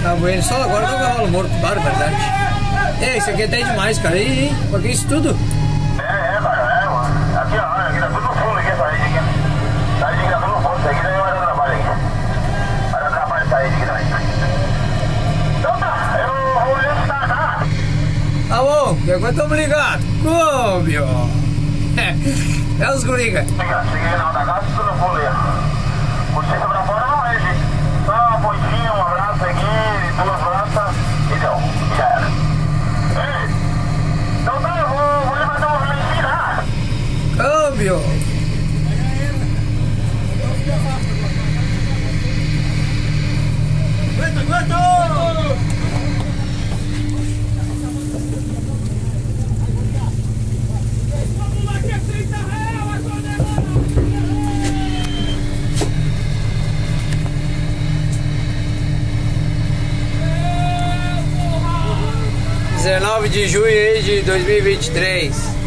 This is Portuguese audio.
Tá bueno, só agora tá o cavalo morto, barbaridade. É, isso aqui é até demais, cara. E hein? Pra que isso tudo? Cara, mano. Aqui, ó, aqui tá tudo no fundo aqui, essa rede aqui. Essa rede aqui tá tudo no fundo, isso aqui daí vai dar trabalho aqui. Vai dar trabalho essa rede aqui também. Então tá, eu vou visitar, tá? Tá bom, depois tamo ligado. Ô, meu. É os guriga. Cheguei na outra casa, tudo no fundo aí, ó. Você pra fora não é, gente. Só uma pontinha, um abraço aqui, duas braças e deu. Já era. Ei, então tá, eu vou levantar um movimentinho, tá? Câmbio. Aguenta! 19 de junho aí de 2023.